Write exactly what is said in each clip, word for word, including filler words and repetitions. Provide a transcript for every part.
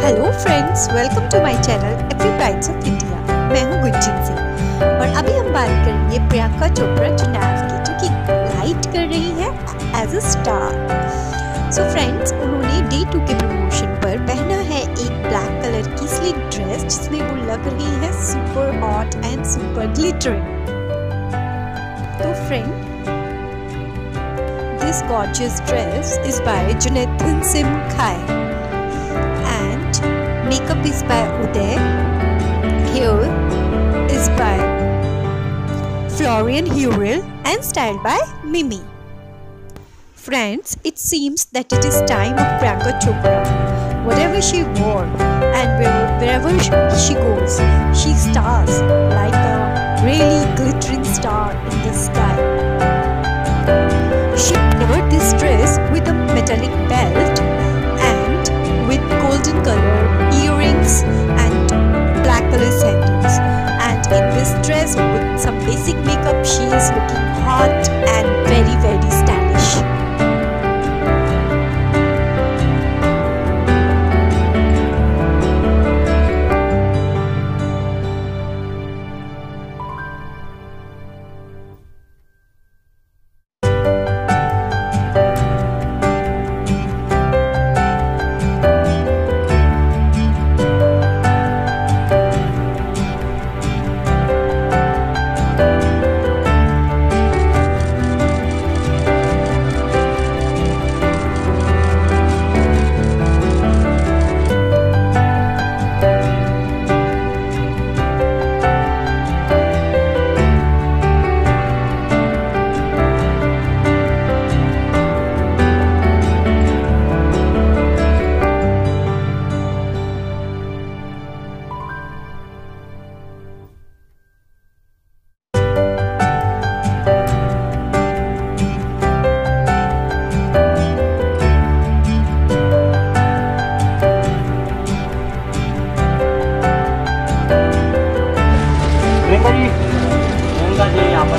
Hello friends, welcome to my channel every bytes of India. मैं हूं गुंजन सिंह और अभी हम बात करेंगे प्रियंका चोपड़ा जो नेविगेटर की लाइट कर रही है as a star. So friends, उन्होंने डे टू के प्रमोशन पर पहना है एक ब्लैक कलर की स्लिक ड्रेस जिसमें वो लग रही है super hot and super glittering. तो friend, this gorgeous dress is by Jonathan Sim Khai and makeup is by Uday. Hair is by Florian Hurrell and styled by Mimi. Friends, it seems that it is time of Priyanka Chopra. Whatever she wore and wherever she goes, she stars like a really glittering star in the sky. She wore this dress with a metallic belt and with golden color earrings and black color sandals. And in this dress with some basic makeup, she is looking hot and very very stylish. Priyanka ji, Priyanka ji यहाँ पर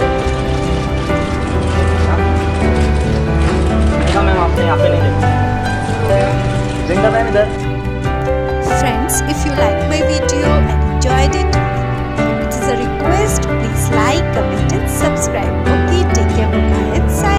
Priyanka ma'am आपसे यहाँ पे नहीं देखा। Priyanka ma'am इधर। Friends, if you like my video and enjoyed it, it is a request, please like, comment and subscribe.